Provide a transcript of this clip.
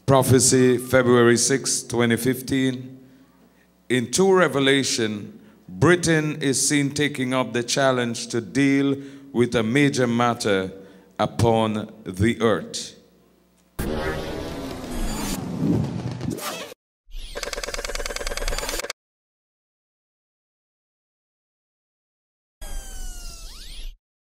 Prophecy, February 6, 2015. In 2 Revelation, Britain is seen taking up the challenge to deal with a major matter upon the earth.